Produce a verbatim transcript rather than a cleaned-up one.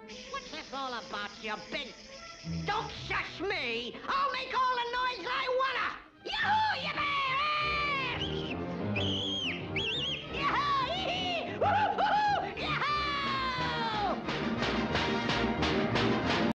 What's this all about, you big... Don't shush me!